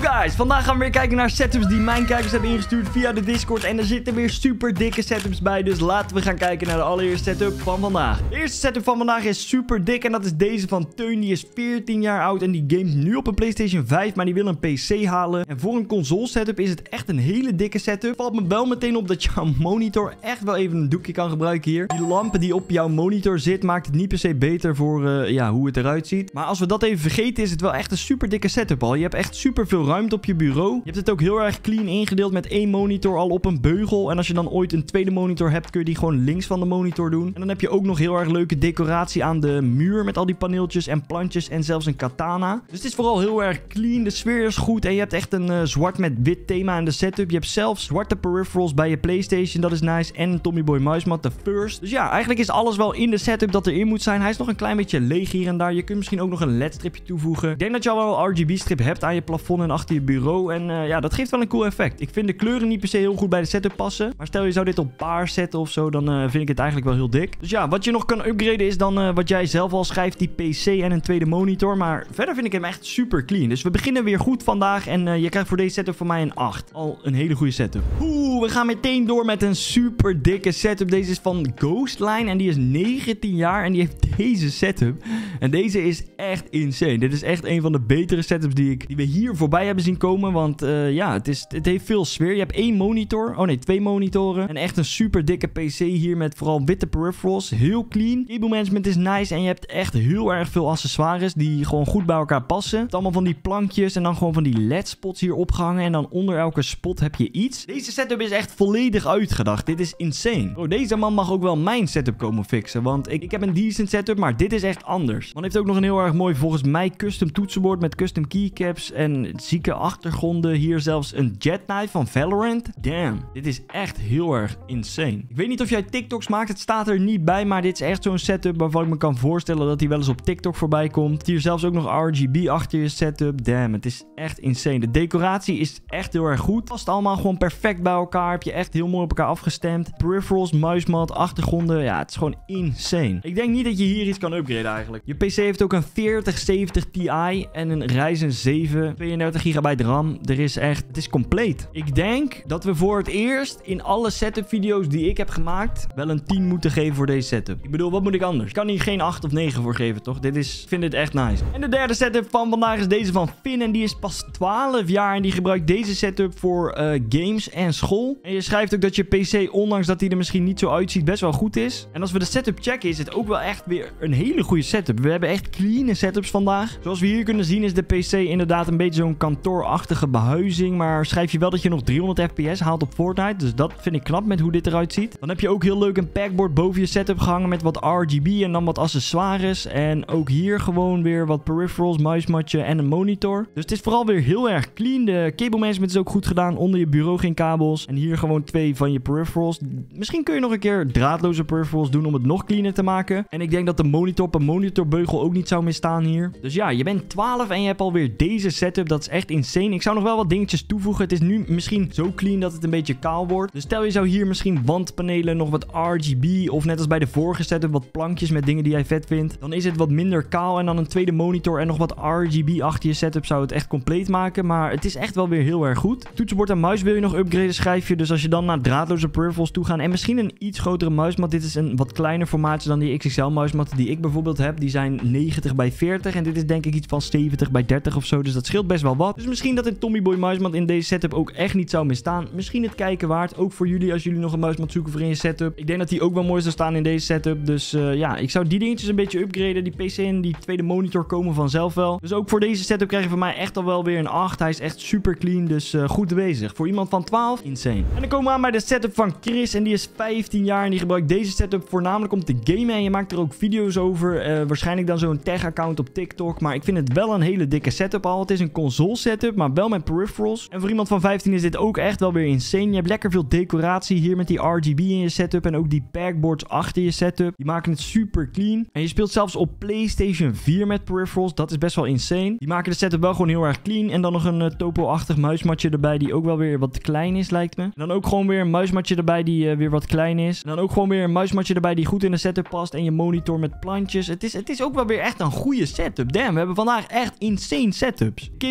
Guys, vandaag gaan we weer kijken naar setups die mijn kijkers hebben ingestuurd via de Discord. En er zitten weer super dikke setups bij, dus laten we gaan kijken naar de allereerste setup van vandaag. De eerste setup van vandaag is super dik en dat is deze van Teun. Die is 14 jaar oud en die gamet nu op een PlayStation 5, maar die wil een PC halen. En voor een console setup is het echt een hele dikke setup. Valt me wel meteen op dat jouw monitor echt wel even een doekje kan gebruiken hier. Die lampen die op jouw monitor zit maakt het niet per se beter voor hoe het eruit ziet. Maar als we dat even vergeten is het wel echt een super dikke setup al. Je hebt echt super veel ruimte op je bureau. Je hebt het ook heel erg clean ingedeeld met één monitor al op een beugel. En als je dan ooit een tweede monitor hebt, kun je die gewoon links van de monitor doen. En dan heb je ook nog heel erg leuke decoratie aan de muur met al die paneeltjes en plantjes en zelfs een katana. Dus het is vooral heel erg clean. De sfeer is goed en je hebt echt een zwart met wit thema in de setup. Je hebt zelfs zwarte peripherals bij je PlayStation, dat is nice. En een Tommy Boy muismat, de first. Dus ja, eigenlijk is alles wel in de setup dat erin moet zijn. Hij is nog een klein beetje leeg hier en daar. Je kunt misschien ook nog een LED-stripje toevoegen. Ik denk dat je al wel een RGB-strip hebt aan je plafond en achter je bureau. En ja, dat geeft wel een cool effect. Ik vind de kleuren niet per se heel goed bij de setup passen. Maar stel je zou dit op paars zetten of zo, dan vind ik het eigenlijk wel heel dik. Dus ja, wat je nog kan upgraden is dan wat jij zelf al schrijft, die PC en een tweede monitor. Maar verder vind ik hem echt super clean. Dus we beginnen weer goed vandaag. En je krijgt voor deze setup van mij een 8. Al een hele goede setup. We gaan meteen door met een super dikke setup. Deze is van Ghostline en die is 19 jaar en die heeft deze setup. En deze is echt insane. Dit is echt een van de betere setups die we hier voorbij hebben zien komen. Want ja, het heeft veel sfeer. Je hebt één monitor. Oh nee, 2 monitoren. En echt een super dikke PC hier met vooral witte peripherals. Heel clean. Cable management is nice. En je hebt echt heel erg veel accessoires die gewoon goed bij elkaar passen. Het allemaal van die plankjes en dan gewoon van die LED spots hier opgehangen. En dan onder elke spot heb je iets. Deze setup is echt volledig uitgedacht. Dit is insane. Bro, deze man mag ook wel mijn setup komen fixen. Want ik heb een decent setup, maar dit is echt anders. Man heeft ook nog een heel erg mooi, volgens mij, custom toetsenbord met custom keycaps en zieke achtergronden. Hier zelfs een Jet Knife van Valorant. Damn, dit is echt heel erg insane. Ik weet niet of jij TikToks maakt, het staat er niet bij, maar dit is echt zo'n setup waarvan ik me kan voorstellen dat hij wel eens op TikTok voorbij komt. Hier zelfs ook nog RGB achter je setup. Damn, het is echt insane. De decoratie is echt heel erg goed. Past allemaal gewoon perfect bij elkaar. Heb je echt heel mooi op elkaar afgestemd. Peripherals, muismat, achtergronden. Ja, het is gewoon insane. Ik denk niet dat je hier iets kan upgraden eigenlijk. Je PC heeft ook een 4070 Ti en een Ryzen 7, 32 GB RAM. Het is compleet. Ik denk dat we voor het eerst in alle setup video's die ik heb gemaakt wel een 10 moeten geven voor deze setup. Ik bedoel, wat moet ik anders? Ik kan hier geen 8 of 9 voor geven, toch? Ik vind dit echt nice. En de derde setup van vandaag is deze van Finn en die is pas 12 jaar en die gebruikt deze setup voor games en school. En je schrijft ook dat je PC, ondanks dat hij er misschien niet zo uitziet, best wel goed is. En als we de setup checken, is het ook wel echt weer een hele goede setup. We hebben echt clean setups vandaag. Zoals we hier kunnen zien is de PC inderdaad een beetje zo'n kantoorachtige behuizing. Maar schrijf je wel dat je nog 300 fps haalt op Fortnite. Dus dat vind ik knap met hoe dit eruit ziet. Dan heb je ook heel leuk een packboard boven je setup gehangen met wat RGB en dan wat accessoires. En ook hier gewoon weer wat peripherals, muismatje en een monitor. Dus het is vooral weer heel erg clean. De cable management is ook goed gedaan. Onder je bureau geen kabels. En hier gewoon 2 van je peripherals. Misschien kun je nog een keer draadloze peripherals doen om het nog cleaner te maken. En ik denk dat de monitor op een monitorbeugel ook niet zou misstaan hier. Dus ja, je bent 12 en je hebt alweer deze setup. Dat is echt insane. Ik zou nog wel wat dingetjes toevoegen. Het is nu misschien zo clean dat het een beetje kaal wordt. Dus stel je zou hier misschien wandpanelen, nog wat RGB of net als bij de vorige setup wat plankjes met dingen die jij vet vindt. Dan is het wat minder kaal en dan een tweede monitor en nog wat RGB achter je setup zou het echt compleet maken. Maar het is echt wel weer heel erg goed. Toetsenbord en muis wil je nog upgraden, schrijf je. Dus als je dan naar draadloze peripherals toe gaat en misschien een iets grotere muismat. Dit is een wat kleiner formaatje dan die XXL muismat die ik bijvoorbeeld heb. Die zijn 90 bij 40 en dit is denk ik iets van 70 bij 30 of zo. Dus dat scheelt best wel wat. Dus misschien dat een Tommy Boy muismat in deze setup ook echt niet zou misstaan. Misschien het kijken waard. Ook voor jullie als jullie nog een muismat zoeken voor in je setup. Ik denk dat die ook wel mooi zou staan in deze setup. Dus ja, ik zou die dingetjes een beetje upgraden. Die PC en die tweede monitor komen vanzelf wel. Dus ook voor deze setup krijg je van mij echt al wel weer een 8. Hij is echt super clean. Dus goed bezig. Voor iemand van 12, insane. En dan komen we aan bij de setup van Chris. En die is 15 jaar en die gebruikt deze setup voornamelijk om te gamen. En je maakt er ook video's over. Waarschijnlijk dan zo'n tech-account op TikTok. Maar ik vind het wel een hele dikke setup al. Het is een console setup, maar wel met peripherals. En voor iemand van 15 is dit ook echt wel weer insane. Je hebt lekker veel decoratie hier met die RGB in je setup. En ook die packboards achter je setup. Die maken het super clean. En je speelt zelfs op PlayStation 4 met peripherals. Dat is best wel insane. Die maken de setup wel gewoon heel erg clean. En dan nog een topo-achtig muismatje erbij die ook wel weer wat klein is, lijkt me. En dan ook gewoon weer een muismatje erbij die weer wat klein is. En dan ook gewoon weer een muismatje erbij die goed in de setup past. En je monitor met plantjes. Het is ook wel weer echt een goede setup. Damn, we hebben vandaag echt insane setups. Cable management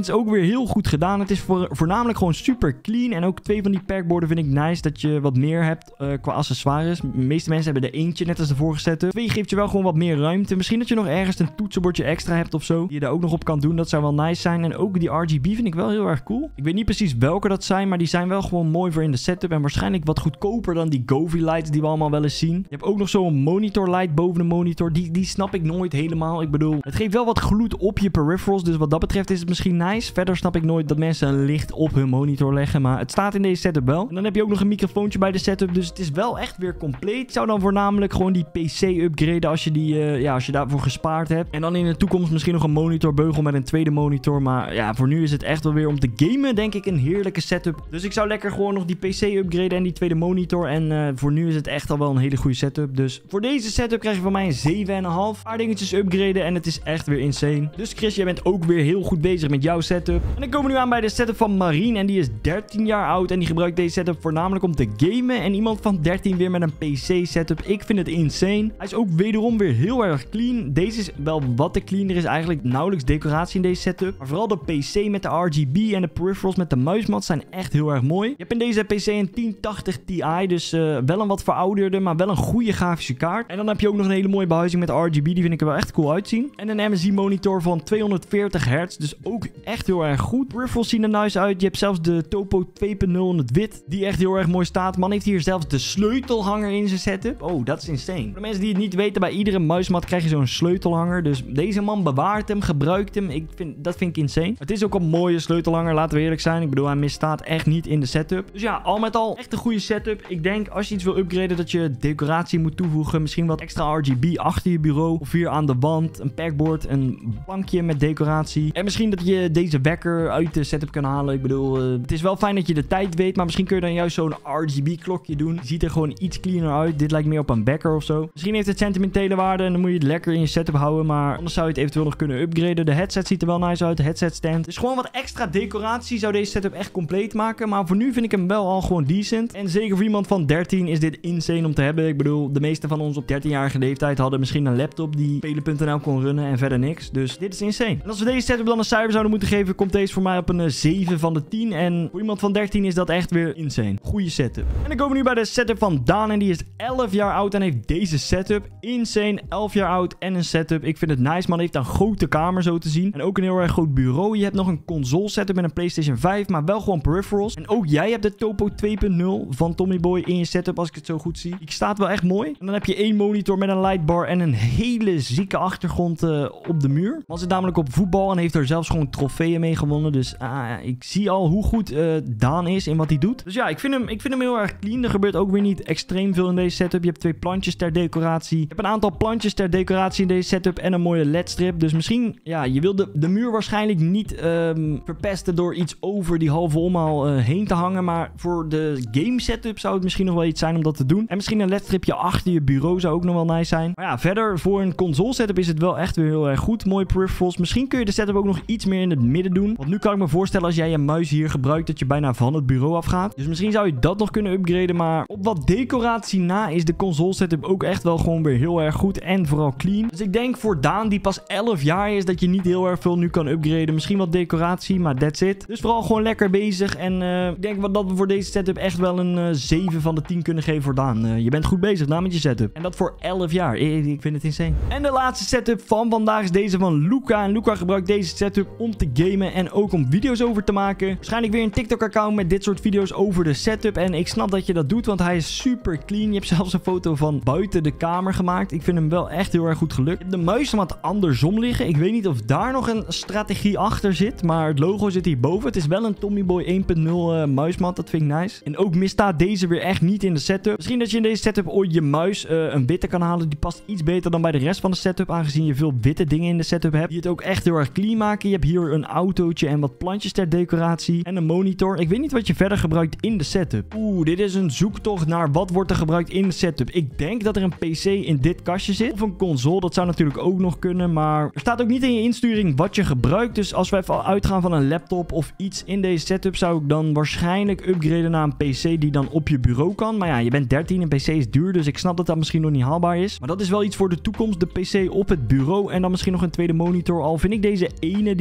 is ook weer heel goed gedaan. Het is voornamelijk gewoon super clean. En ook 2 van die perkborden vind ik nice. Dat je wat meer hebt qua accessoires. De meeste mensen hebben er eentje, net als de vorige setup. 2 geeft je wel gewoon wat meer ruimte. Misschien dat je nog ergens een toetsenbordje extra hebt of zo. Die je daar ook nog op kan doen. Dat zou wel nice zijn. En ook die RGB vind ik wel heel erg cool. Ik weet niet precies welke dat zijn. Maar die zijn wel gewoon mooi voor in de setup. En waarschijnlijk wat goedkoper dan die Govee lights die we allemaal wel eens zien. Je hebt ook nog zo'n monitor light boven de monitor. Die snap ik nooit helemaal. Ik bedoel, het geeft wel wat gloed op je peripherals. Dus wat dat betreft is het misschien nice. Verder snap ik nooit dat mensen een licht op hun monitor leggen. Maar het staat in deze setup wel. En dan heb je ook nog een microfoontje bij de setup. Dus het is wel echt weer compleet. Ik zou dan voornamelijk gewoon die PC upgraden als je als je daarvoor gespaard hebt. En dan in de toekomst misschien nog een monitorbeugel met een tweede monitor. Maar ja, voor nu is het echt wel weer om te gamen, denk ik, een heerlijke setup. Dus ik zou lekker gewoon nog die PC upgraden en die tweede monitor. En voor nu is het echt al wel een hele goede setup. Dus voor deze setup krijg je van mij een 7,5. Een paar dingetjes upgraden en het is echt weer insane. Dus Chris, jij bent ook weer heel goed bezig met jouw setup. En dan komen we nu aan bij de setup van Marine. En die is 13 jaar oud. En die gebruikt deze setup voornamelijk om te gamen. En iemand van 13 weer met een PC setup. Ik vind het insane. Hij is ook wederom weer heel erg clean. Deze is wel wat te clean. Er is eigenlijk nauwelijks decoratie in deze setup. Maar vooral de PC met de RGB en de peripherals met de muismat zijn echt heel erg mooi. Je hebt in deze PC een 1080 Ti. Dus wel een wat verouderde, maar wel een goede grafische kaart. En dan heb je ook nog een hele mooie behuizing met RGB. Die vind ik er wel echt cool uitzien. En een MSI monitor van 240 Hz. Dus ook echt heel erg goed. Peripherals zien er nice uit. Je hebt zelfs de Topo 2.0 in het wit. Die echt heel erg mooi staat. Man heeft hier zelfs de sleutelhanger in zijn setup. Oh, dat is insane. Voor de mensen die het niet weten, bij iedere muismat krijg je zo'n sleutelhanger. Dus deze man bewaart hem, gebruikt hem. Dat vind ik insane. Het is ook een mooie sleutelhanger, laten we eerlijk zijn. Ik bedoel, hij misstaat echt niet in de setup. Dus ja, al met al echt een goede setup. Ik denk, als je iets wil upgraden, dat je decoratie moet toevoegen. Misschien wat extra RGB achter je bureau. Of hier aan de wand. Een perkbord, een plankje met decoratie. En misschien dat je deze wekker uit de setup kan halen. Ik bedoel, het is wel fijn dat je de tijd weet. Maar misschien kun je dan juist zo'n RGB klokje doen. Die ziet er gewoon iets cleaner uit. Dit lijkt meer op een wekker of zo. Misschien heeft het sentimentele waarde en dan moet je het lekker in je setup houden. Maar anders zou je het eventueel nog kunnen upgraden. De headset ziet er wel nice uit. De headset stand. Dus gewoon wat extra decoratie zou deze setup echt compleet maken. Maar voor nu vind ik hem wel al gewoon decent. En zeker voor iemand van 13 is dit insane om te hebben. Ik bedoel, de meeste van ons op 13-jarige leeftijd hadden misschien een laptop die spelen.nl kon runnen en verder niks. Dus dit is insane. En als we deze setup dan een cijfer zouden moeten geven, komt deze voor mij op een 7 van de 10. En voor iemand van 13 is dat echt weer insane. Goeie setup. En dan komen we nu bij de setup van Daan. En die is 11 jaar oud en heeft deze setup. Insane. 11 jaar oud en een setup. Ik vind het nice, man. Heeft een grote kamer zo te zien. En ook een heel erg groot bureau. Je hebt nog een console setup met een PlayStation 5, maar wel gewoon peripherals. En ook jij hebt de Topo 2.0 van Tommy Boy in je setup, als ik het zo goed zie. Die staat wel echt mooi. En dan heb je 1 monitor met een lightbar en een hele zieke achtergrond op de muur. Man zit namelijk op voetbal en heeft er zelfs gewoon trofeeën mee gewonnen. Dus ik zie al hoe goed Daan is in wat hij doet. Dus ja, ik vind hem heel erg clean. Er gebeurt ook weer niet extreem veel in deze setup. Je hebt 2 plantjes ter decoratie. Je hebt een aantal plantjes ter decoratie in deze setup en een mooie ledstrip. Dus misschien, ja, je wil de muur waarschijnlijk niet verpesten door iets over die halve omhaal heen te hangen. Maar voor de game setup zou het misschien nog wel iets zijn om dat te doen. En misschien een ledstripje achter je bureau zou ook nog wel nice zijn. Maar ja, verder voor een console setup is het wel echt weer heel erg goed. Mooie peripherals. Misschien kun je de setup ook nog iets meer in het midden doen. Want nu kan ik me voorstellen, als jij je muis hier gebruikt, dat je bijna van het bureau afgaat. Dus misschien zou je dat nog kunnen upgraden. Maar op wat decoratie na is de console setup ook echt wel gewoon weer heel erg goed. En vooral clean. Dus ik denk voor Daan, die pas 11 jaar is, dat je niet heel erg veel nu kan upgraden. Misschien wat decoratie, maar that's it. Dus vooral gewoon lekker bezig. En ik denk dat we voor deze setup echt wel een 7 van de 10 kunnen geven voor Daan. Je bent goed bezig, Daan, met je setup. En dat voor 11 jaar. Ik vind het insane. En de laatste setup van vandaag is deze van Luca. En Luca gebruikt deze setup om te gamen en ook om video's over te maken. Waarschijnlijk weer een TikTok-account met dit soort video's over de setup. En ik snap dat je dat doet, want hij is super clean. Je hebt zelfs een foto van buiten de kamer gemaakt. Ik vind hem wel echt heel erg goed gelukt. De muis wat andersom liggen. Ik weet niet of daar nog een strategie achter zit, maar het logo zit hierboven. Het is wel een Tommy Boy 1.0 muismat. Dat vind ik nice. En ook misstaat deze weer echt niet in de setup. Misschien dat je in deze setup ooit je muis een witte kan halen. Die past iets beter dan bij de rest van de setup, aangezien je veel witte dingen in de setup hebt. Die het ook echt heel erg clean maken. Je hebt hier een autootje en wat plantjes ter decoratie. En een monitor. Ik weet niet wat je verder gebruikt in de setup. Dit is een zoektocht naar wat wordt er gebruikt in de setup. Ik denk dat er een PC in dit kastje zit. Of een console. Dat zou natuurlijk ook nog kunnen. Maar er staat ook niet in je insturing wat je gebruikt. Dus als we even uitgaan van een laptop of iets in deze setup, zou ik dan waarschijnlijk upgraden naar een PC die dan op je bureau kan. Maar ja, je bent 13. Een PC is duur. Dus ik snap dat dat misschien nog niet haalbaar is. Maar dat is wel iets voor de toekomst. De PC op het bureau. En dan misschien nog een tweede monitor. Al vind ik deze ene die zo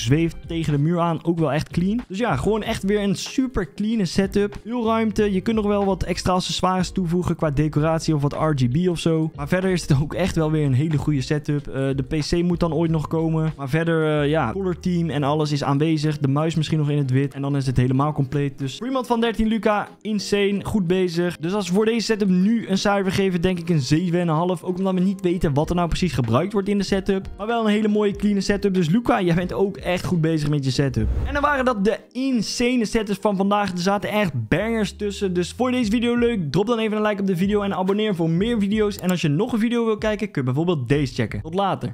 zweeft tegen de muur aan. Ook wel echt clean. Dus ja, gewoon echt weer een super clean setup. Veel ruimte. Je kunt nog wel wat extra accessoires toevoegen qua decoratie of wat RGB of zo. Maar verder is het ook echt wel weer een hele goede setup. De PC moet dan ooit nog komen. Maar verder, ja, color team en alles is aanwezig. De muis misschien nog in het wit. En dan is het helemaal compleet. Dus voor iemand van 13 Luca, insane. Goed bezig. Dus als we voor deze setup nu een cijfer geven, denk ik een 7,5. Ook omdat we niet weten wat er nou precies gebruikt wordt in de setup. Maar wel een hele mooie clean setup. Dus Luca, jij bent ook echt goed bezig met je setup. En dan waren dat de insane setups van vandaag. Er zaten echt bangers tussen. Dus voor deze video leuk, drop dan even een like op de video en abonneer voor meer video's. En als je nog een video wil kijken, kun je bijvoorbeeld deze checken. Tot later.